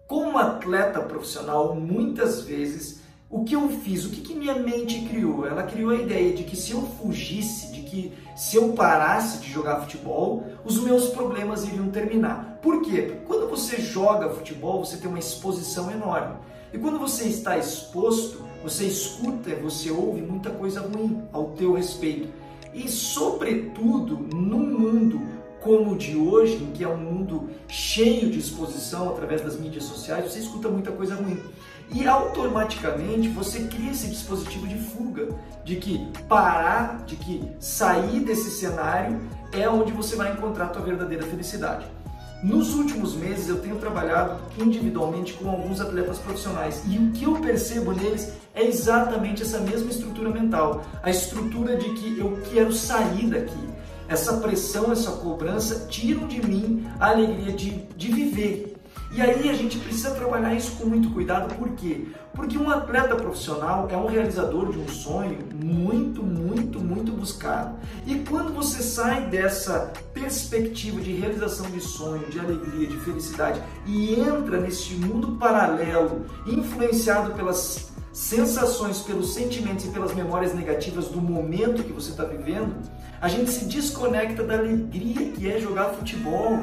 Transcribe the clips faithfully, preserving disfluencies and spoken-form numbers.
Como atleta profissional, muitas vezes, o que eu fiz, o que, que minha mente criou? Ela criou a ideia de que se eu fugisse, de que se eu parasse de jogar futebol, os meus problemas iriam terminar. Por quê? Porque quando você joga futebol, você tem uma exposição enorme. E quando você está exposto, você escuta, você ouve muita coisa ruim ao teu respeito. E, sobretudo, num mundo como o de hoje, em que é um mundo cheio de exposição através das mídias sociais, você escuta muita coisa ruim. E automaticamente você cria esse dispositivo de fuga, de que parar, de que sair desse cenário é onde você vai encontrar a tua verdadeira felicidade. Nos últimos meses eu tenho trabalhado individualmente com alguns atletas profissionais e o que eu percebo neles é exatamente essa mesma estrutura mental, a estrutura de que eu quero sair daqui. Essa pressão, essa cobrança tiram de mim a alegria de, de viver. E aí a gente precisa trabalhar isso com muito cuidado, por quê? Porque um atleta profissional é um realizador de um sonho muito, muito, muito buscado. E quando você sai dessa perspectiva de realização de sonho, de alegria, de felicidade e entra nesse mundo paralelo, influenciado pelas sensações, pelos sentimentos e pelas memórias negativas do momento que você está vivendo, a gente se desconecta da alegria que é jogar futebol.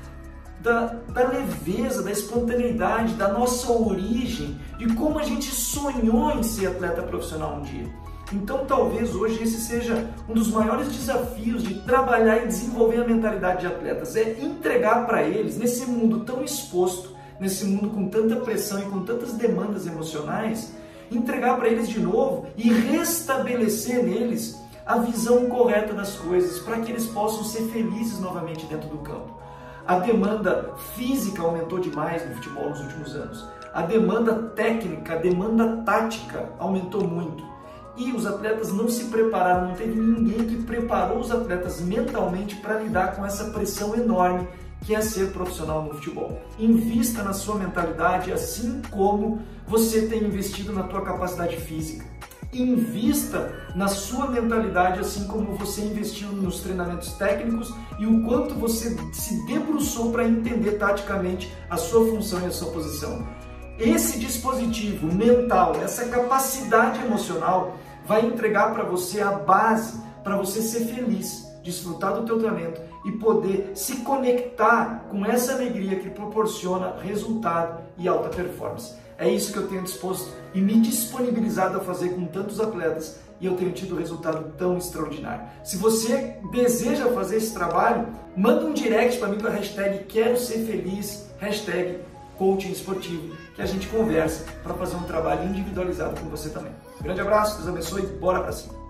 Da, da leveza, da espontaneidade, da nossa origem, de como a gente sonhou em ser atleta profissional um dia. Então talvez hoje esse seja um dos maiores desafios de trabalhar e desenvolver a mentalidade de atletas, é entregar para eles, nesse mundo tão exposto, nesse mundo com tanta pressão e com tantas demandas emocionais, entregar para eles de novo e restabelecer neles a visão correta das coisas, para que eles possam ser felizes novamente dentro do campo. A demanda física aumentou demais no futebol nos últimos anos. A demanda técnica, a demanda tática aumentou muito. E os atletas não se prepararam, não teve ninguém que preparou os atletas mentalmente para lidar com essa pressão enorme que é ser profissional no futebol. Invista na sua mentalidade assim como você tem investido na tua capacidade física. Invista na sua mentalidade assim como você investiu nos treinamentos técnicos e o quanto você se debruçou para entender taticamente a sua função e a sua posição. Esse dispositivo mental, essa capacidade emocional vai entregar para você a base para você ser feliz, desfrutar do teu talento e poder se conectar com essa alegria que proporciona resultado e alta performance. É isso que eu tenho disposto e me disponibilizado a fazer com tantos atletas e eu tenho tido resultado tão extraordinário. Se você deseja fazer esse trabalho, manda um direct para mim com a hashtag quero ser feliz, hashtag coaching esportivo, que a gente conversa para fazer um trabalho individualizado com você também. Grande abraço, Deus abençoe, bora para cima!